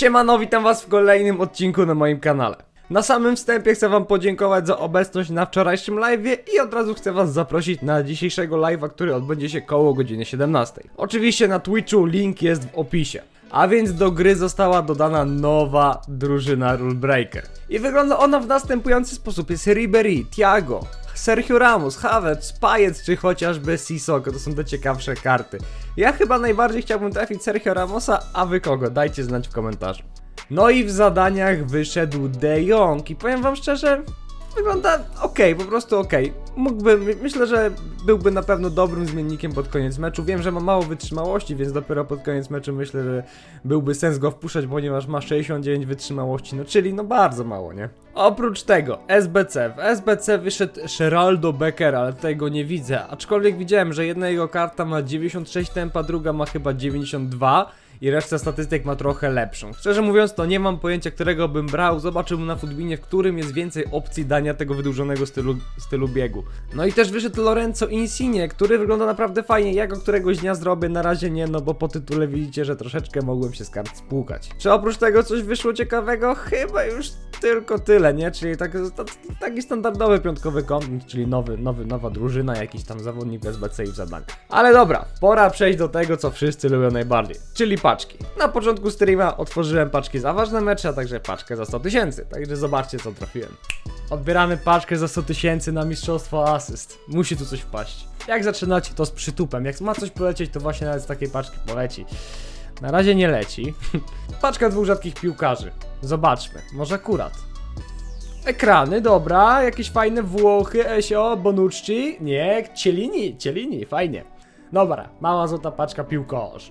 Siemano, witam was w kolejnym odcinku na moim kanale. Na samym wstępie chcę wam podziękować za obecność na wczorajszym live'ie i od razu chcę was zaprosić na dzisiejszego live'a, który odbędzie się koło godziny 17. Oczywiście na Twitchu link jest w opisie. A więc do gry została dodana nowa drużyna Rule Breaker. I wygląda ona w następujący sposób. Jest Ribery, Thiago, Sergio Ramos, Havertz, Payet czy chociażby Sissoko. To są te ciekawsze karty. Ja chyba najbardziej chciałbym trafić Sergio Ramosa, a wy kogo? Dajcie znać w komentarzu. No i w zadaniach wyszedł De Jong i powiem wam szczerze, wygląda okej, po prostu okej. Myślę, że byłby na pewno dobrym zmiennikiem pod koniec meczu. Wiem, że ma mało wytrzymałości, więc dopiero pod koniec meczu myślę, że byłby sens go wpuszczać, ponieważ ma 69 wytrzymałości, no czyli no bardzo mało, nie? Oprócz tego SBC, w SBC wyszedł Geraldo Becker, ale tutaj go nie widzę, aczkolwiek widziałem, że jedna jego karta ma 96 tempa, druga ma chyba 92 i reszta statystyk ma trochę lepszą. Szczerze mówiąc, to nie mam pojęcia, którego bym brał. Zobaczyłbym na Footbinie, w którym jest więcej opcji dania tego wydłużonego stylu biegu. No i też wyszedł Lorenzo Insigne, który wygląda naprawdę fajnie. Ja go któregoś dnia zrobię, na razie nie, no bo po tytule widzicie, że troszeczkę mogłem się z kart spłukać. Czy oprócz tego coś wyszło ciekawego? Chyba już tylko tyle, nie? Czyli taki standardowy piątkowy content, czyli nowa drużyna, jakiś tam zawodnik SBC i w zadaniu. Ale dobra, pora przejść do tego, co wszyscy lubią najbardziej, czyli paczki. Na początku streama otworzyłem paczki za ważne mecze, a także paczkę za 100 000, także zobaczcie, co trafiłem. Odbieramy paczkę za 100 000 na mistrzostwo asyst. Musi tu coś wpaść. Jak zaczynacie, to z przytupem. Jak ma coś polecieć, to właśnie nawet z takiej paczki poleci. Na razie nie leci. Paczka dwóch rzadkich piłkarzy. Zobaczmy, może akurat. Ekrany, dobra, jakieś fajne Włochy, Esio, Bonucci. Nie, Cielini, fajnie. Dobra, mała złota paczka piłkarzy.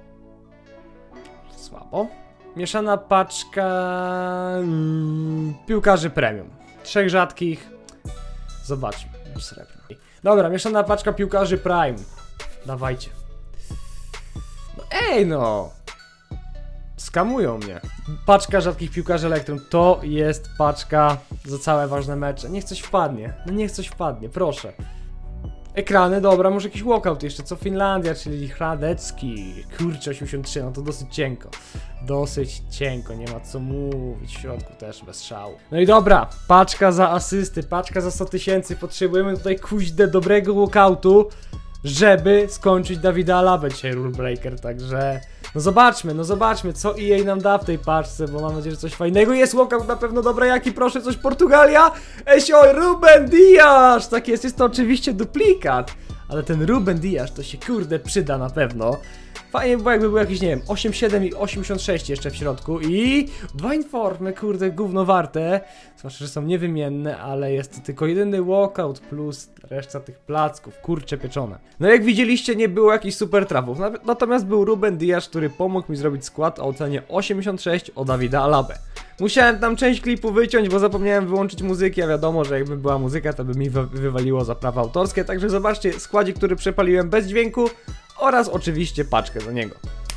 Słabo. Mieszana paczka piłkarzy premium. Trzech rzadkich. Zobaczmy. Srebrny. Dobra, mieszana paczka piłkarzy prime. Dawajcie. No ej no. Skamują mnie. Paczka rzadkich piłkarzy Elektrum. To jest paczka za całe ważne mecze. Niech coś wpadnie. No niech coś wpadnie, proszę. Ekrany, dobra, może jakiś walkout jeszcze, co Finlandia, czyli Hradecki. Kurczę, 83, no to dosyć cienko. Dosyć cienko, nie ma co mówić, w środku też bez szału. No i dobra, paczka za asysty, paczka za 100 000, potrzebujemy tutaj kuźdę dobrego walkoutu, żeby skończyć Davida Alabę dzisiaj Rule Breaker, także... No zobaczmy, co EA nam da w tej paczce, bo mam nadzieję, że coś fajnego jest. Walkout na pewno dobra, jaki, proszę, coś Portugalia. Esio, Ruben Dias! Tak jest to oczywiście duplikat, ale ten Ruben Dias to się kurde przyda na pewno. Fajnie by było, jakby był jakiś, nie wiem, 87 i 86 jeszcze w środku i dwa informy, kurde, gówno warte. Zwłaszcza, że są niewymienne, ale jest to tylko jedyny walkout plus reszta tych placków, kurcze pieczone. No jak widzieliście, nie było jakichś super trafów, natomiast był Ruben Dias, który pomógł mi zrobić skład o ocenie 86 o Davida Alabę. Musiałem tam część klipu wyciąć, bo zapomniałem wyłączyć muzyki, a wiadomo, że jakby była muzyka, to by mi wywaliło za prawa autorskie, także zobaczcie składzik, który przepaliłem bez dźwięku oraz oczywiście paczkę do niego.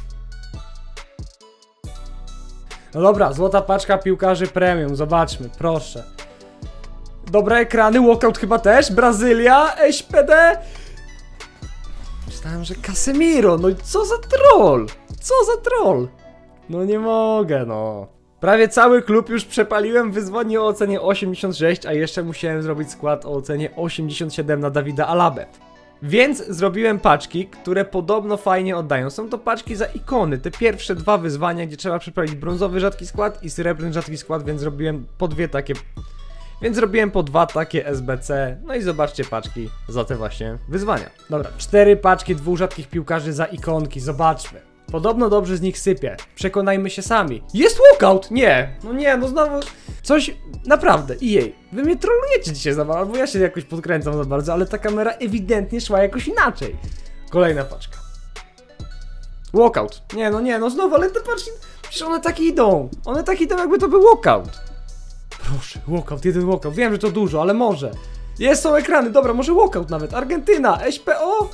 No dobra, złota paczka piłkarzy premium, zobaczmy, proszę. Dobre ekrany, walkout chyba też, Brazylia, SPD. Myślałem, że Casemiro, no i co za troll, co za troll. No nie mogę, no. Prawie cały klub już przepaliłem, wyzwanie o ocenie 86, a jeszcze musiałem zrobić skład o ocenie 87 na Davida Alabę. Więc zrobiłem paczki, które podobno fajnie oddają. Są to paczki za ikony, te pierwsze dwa wyzwania, gdzie trzeba przepalić brązowy rzadki skład i srebrny rzadki skład, więc zrobiłem po dwie takie... Więc zrobiłem po dwa takie SBC, no i zobaczcie paczki za te właśnie wyzwania. Dobra, 4 paczki dwóch rzadkich piłkarzy za ikonki, zobaczmy. Podobno dobrze z nich sypie. Przekonajmy się sami. Jest walkout! Nie! No nie, no znowu... Coś... Naprawdę, EA. Wy mnie trolujecie dzisiaj za bardzo, albo ja się jakoś podkręcam za bardzo, ale ta kamera ewidentnie szła jakoś inaczej. Kolejna paczka. Walkout. Nie, no znowu, ale te paczki... Przecież one tak idą. One tak idą, jakby to był walkout. Proszę, walkout, jeden walkout. Wiem, że to dużo, ale może. Są ekrany, dobra, może walkout nawet. Argentyna, SPO...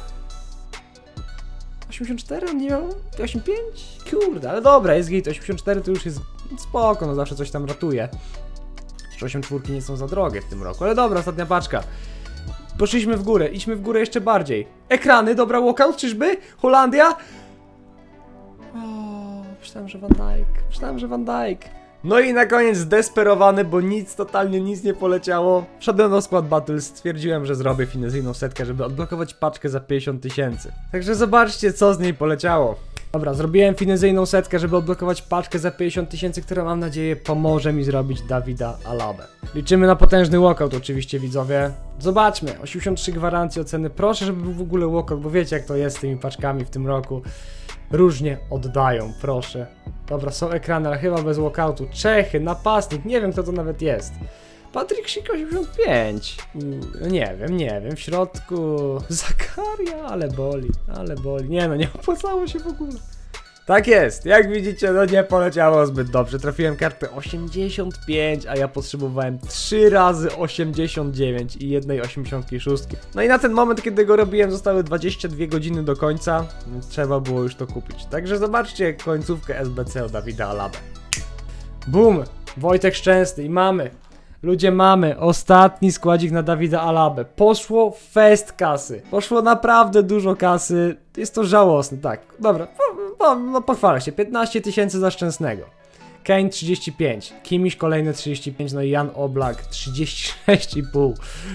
84? Nie miał? 85? Kurde, ale dobra, jest git. 84 to już jest spoko, no zawsze coś tam ratuje. 84 nie są za drogie w tym roku, ale dobra, ostatnia paczka. Poszliśmy w górę, idźmy w górę jeszcze bardziej. Ekrany, dobra, walkout, czyżby? Holandia? Myślałem, że Van Dijk. Myślałem, że Van Dijk. No i na koniec zdesperowany, bo nic, totalnie nic nie poleciało. Wszedłem do Squad Battles, stwierdziłem, że zrobię finezyjną setkę, żeby odblokować paczkę za 50 000. Także zobaczcie, co z niej poleciało. Dobra, zrobiłem finezyjną setkę, żeby odblokować paczkę za 50 000, która mam nadzieję pomoże mi zrobić Davida Alabę. Liczymy na potężny walkout oczywiście, widzowie. Zobaczmy, 83 gwarancje oceny. Proszę, żeby był w ogóle walkout, bo wiecie jak to jest z tymi paczkami w tym roku. Różnie oddają, proszę. Dobra, są ekrany, ale chyba bez walkoutu. Czechy, napastnik, nie wiem kto to nawet jest. Patryk Szyk 85. Nie wiem, w środku Zakaria, ale boli. Nie no, nie opłacało się w ogóle. Tak jest, jak widzicie, no nie poleciało zbyt dobrze. Trafiłem kartę 85, a ja potrzebowałem 3 razy 89 i jednej 86. No i na ten moment, kiedy go robiłem, zostały 22 godziny do końca, więc trzeba było już to kupić. Także zobaczcie końcówkę SBC od Davida Alabę. Bum! Wojtek Szczęsny i mamy. Ludzie, mamy ostatni składzik na Davida Alabę. Poszło fest kasy. Poszło naprawdę dużo kasy. Jest to żałosne, tak. Dobra, no pochwalę się. 15 000 za Szczęsnego. Kane 35. Kimiś kolejne 35. No i Jan Oblak 36,5.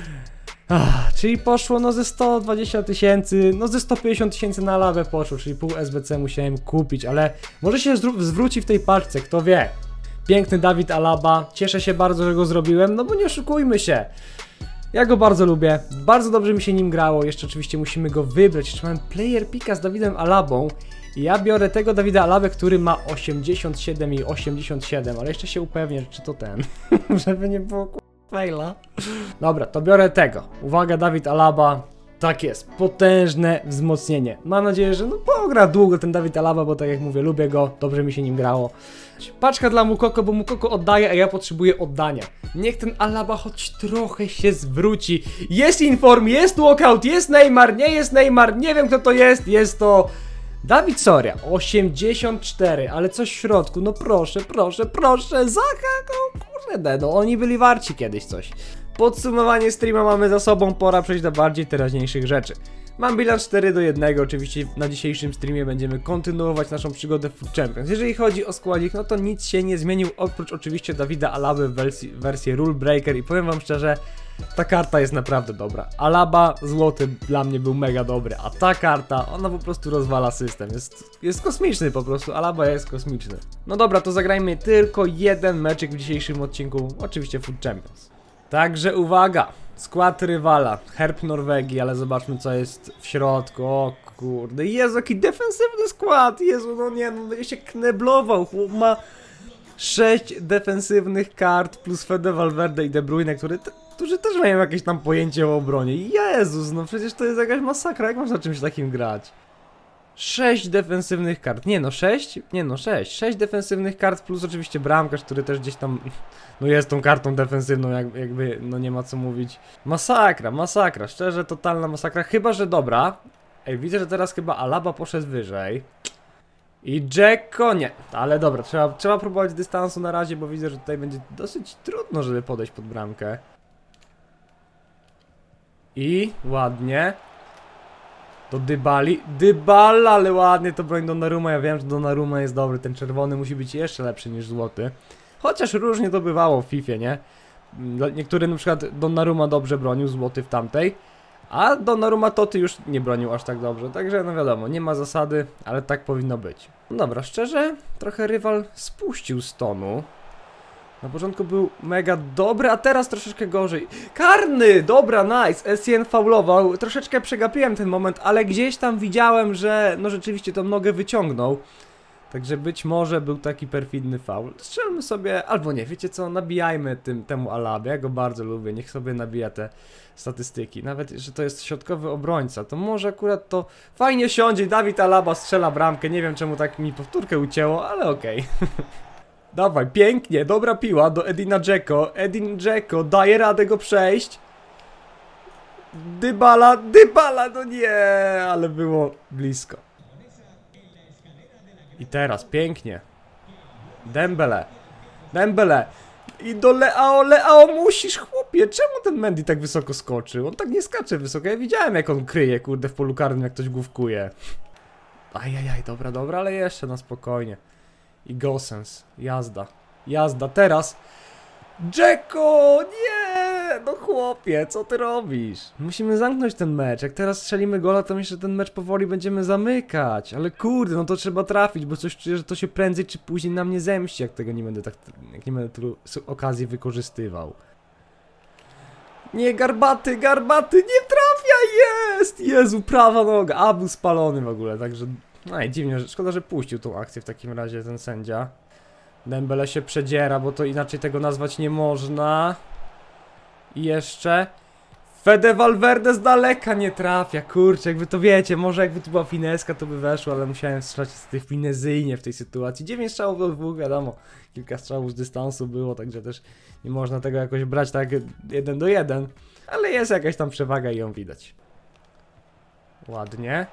Czyli poszło no ze 120 000, no ze 150 000 na Alabę poszło, czyli pół SBC musiałem kupić, ale może się zwróci w tej paczce, kto wie. Piękny David Alaba, cieszę się bardzo, że go zrobiłem, no bo nie oszukujmy się. Ja go bardzo lubię, bardzo dobrze mi się nim grało, jeszcze oczywiście musimy go wybrać, jeszcze mam player picka z Davidem Alabą. I ja biorę tego Davida Alabę, który ma 87 i 87, ale jeszcze się upewnię, czy to ten, żeby nie było faila. Dobra, to biorę tego. Uwaga, David Alaba. Tak jest, potężne wzmocnienie. Mam nadzieję, że no pogra długo ten David Alaba, bo tak jak mówię, lubię go, dobrze mi się nim grało. Paczka dla Moukoko, bo Moukoko oddaje, a ja potrzebuję oddania. Niech ten Alaba choć trochę się zwróci. Jest inform, jest walkout, jest Neymar, nie jest Neymar, nie wiem kto to jest to... Dawid Soria, 84, ale coś w środku, no proszę, Zaha, kurde, no oni byli warci kiedyś coś. Podsumowanie streama mamy za sobą, pora przejść do bardziej teraźniejszych rzeczy. Mam bilans 4:1, oczywiście na dzisiejszym streamie będziemy kontynuować naszą przygodę w Foot Champions. Jeżeli chodzi o składzik, no to nic się nie zmienił, oprócz oczywiście Davida Alaby w wersji Rule Breaker i powiem wam szczerze, ta karta jest naprawdę dobra. Alaba złoty dla mnie był mega dobry, a ta karta, ona po prostu rozwala system. Jest kosmiczny po prostu, Alaba jest kosmiczny. No dobra, to zagrajmy tylko jeden meczyk w dzisiejszym odcinku, oczywiście Foot Champions. Także uwaga, skład rywala, herb Norwegii, ale zobaczmy co jest w środku. O kurde, Jezu, jaki defensywny skład, Jezu, no nie, no będzie się kneblował, chłop ma 6 defensywnych kart plus Fede Valverde i De Bruyne, którzy też mają jakieś tam pojęcie o obronie. Jezus, no przecież to jest jakaś masakra, jak można czymś takim grać? 6 defensywnych kart, nie no 6? Nie no 6 defensywnych kart plus oczywiście bramkarz, który też gdzieś tam no jest tą kartą defensywną, jakby no nie ma co mówić. Masakra, szczerze totalna masakra, chyba że dobra. Ej, widzę, że teraz chyba Alaba poszedł wyżej. I Dzeko nie, ale dobra, trzeba próbować dystansu na razie, bo widzę, że tutaj będzie dosyć trudno, żeby podejść pod bramkę. I ładnie. Do Dybala, ale ładnie to broń Donnarumma, ja wiem, że Donnarumma jest dobry, ten czerwony musi być jeszcze lepszy niż złoty. Chociaż różnie to bywało w FIFA, nie? Niektóry na przykład Donnarumma dobrze bronił, złoty w tamtej, a Donnarumma Toty już nie bronił aż tak dobrze, także no wiadomo, nie ma zasady, ale tak powinno być. No dobra, szczerze, trochę rywal spuścił z tonu. Na początku był mega dobry, a teraz troszeczkę gorzej. Karny! Dobra, nice! Essien faulował. Troszeczkę przegapiłem ten moment, ale gdzieś tam widziałem, że no rzeczywiście tą nogę wyciągnął. Także być może był taki perfidny faul. Strzelmy sobie, albo nie, wiecie co, nabijajmy temu Alabie. Ja go bardzo lubię, niech sobie nabija te statystyki. Nawet, że to jest środkowy obrońca, to może akurat to fajnie siądzie. David Alaba strzela bramkę, nie wiem czemu tak mi powtórkę ucięło, ale okej. Dawaj, pięknie, dobra piła do Edina Dzeko. Edin Dzeko daje radę go przejść. Dybala, no nie, ale było blisko. I teraz, pięknie. Dembele. I do Leao, musisz chłopie, czemu ten Mendy tak wysoko skoczył? On tak nie skacze wysoko, ja widziałem jak on kryje, kurde, w polu karnym jak ktoś główkuje. Ajajaj, dobra, ale jeszcze na spokojnie. I Gosens. Jazda. Jazda, teraz. Dzeko! Nie! No chłopie, co ty robisz? Musimy zamknąć ten mecz. Jak teraz strzelimy gola, to myślę, że ten mecz powoli będziemy zamykać. Ale kurde, no to trzeba trafić, bo coś czuję, że to się prędzej czy później na mnie zemści, jak tego nie będę tak... Jak nie będę tylu okazji wykorzystywał. Nie, Garbaty, Garbaty, nie trafia, jest! Jezu, prawa noga, a był spalony w ogóle, także... No i dziwnie, szkoda, że puścił tą akcję w takim razie ten sędzia. Dembele się przedziera, bo to inaczej tego nazwać nie można. I jeszcze... Fede Valverde z daleka nie trafia, kurczę, jakby to wiecie, może jakby tu była fineska, to by weszło, ale musiałem strzelać z tej finezyjnie w tej sytuacji. 9 strzałów do 2, wiadomo, kilka strzałów z dystansu było, także też nie można tego jakoś brać tak 1 do 1, ale jest jakaś tam przewaga i ją widać. Ładnie.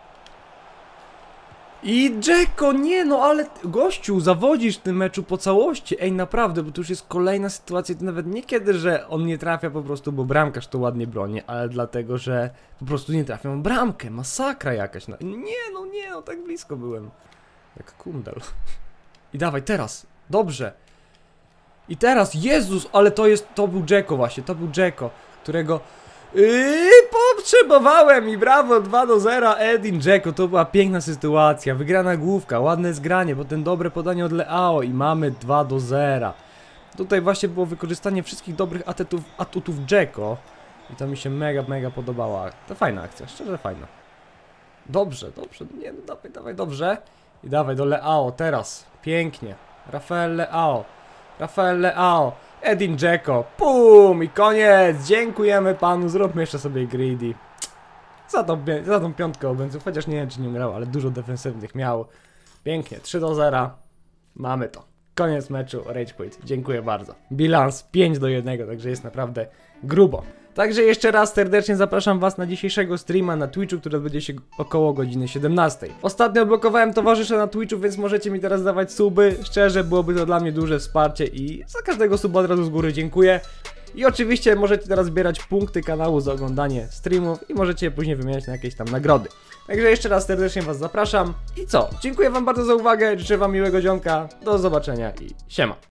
I Dzeko, nie no, ale gościu, zawodzisz w tym meczu po całości, ej naprawdę, bo to już jest kolejna sytuacja, to nawet nie kiedy, że on nie trafia po prostu, bo bramkarz to ładnie broni, ale dlatego, że po prostu nie trafią bramkę, masakra jakaś, no. Nie no, tak blisko byłem, jak kundel. I dawaj, teraz, dobrze. I teraz, Jezus, ale to był Dzeko właśnie, to był Dzeko, którego... potrzebowałem i brawo, 2 do 0, Edin Dzeko, to była piękna sytuacja, wygrana główka, ładne zgranie, potem dobre podanie od Leao i mamy 2 do 0. Tutaj właśnie było wykorzystanie wszystkich dobrych atutów Dzeko i to mi się mega podobała, to fajna akcja, szczerze fajna. Dobrze, nie, dawaj, dobrze. I dawaj do Leao, teraz, pięknie, Rafael Leao. Edin Dzeko, pum i koniec, dziękujemy panu, zróbmy jeszcze sobie greedy. Za tą piątkę obrońców, chociaż nie wiem czy nie grał, ale dużo defensywnych miał. Pięknie, 3 do 0, mamy to. Koniec meczu, rage quit, dziękuję bardzo. Bilans 5 do 1, także jest naprawdę grubo. Także jeszcze raz serdecznie zapraszam was na dzisiejszego streama na Twitchu, który odbędzie się około godziny 17. Ostatnio odblokowałem towarzysze na Twitchu, więc możecie mi teraz dawać suby. Szczerze, byłoby to dla mnie duże wsparcie i za każdego suba od razu z góry dziękuję. I oczywiście możecie teraz zbierać punkty kanału za oglądanie streamów i możecie je później wymieniać na jakieś tam nagrody. Także jeszcze raz serdecznie was zapraszam. I co? Dziękuję wam bardzo za uwagę, życzę wam miłego dzionka, do zobaczenia i siema.